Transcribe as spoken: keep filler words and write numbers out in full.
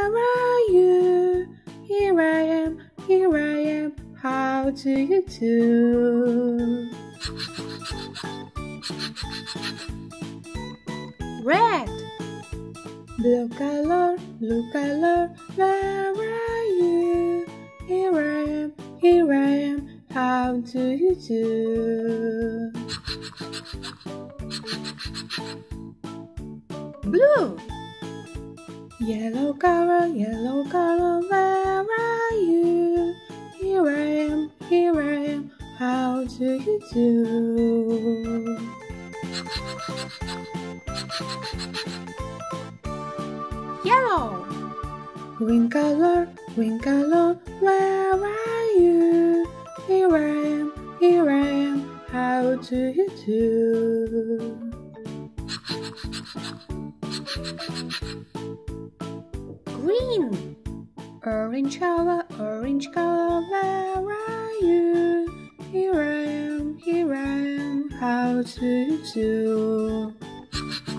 where are you? Here I am, here I am, how do you do? Red. Blue color, blue color, where are you? Here I am, here I am, how do you do? Blue. Yellow color, yellow color, where are you? Here I am, here I am, how do you do? Yellow. Green color, green color, where are you? Here I am, here I am, how do you do? Green. Orange color, orange color, where are you? Here I am, here I am, how do you do?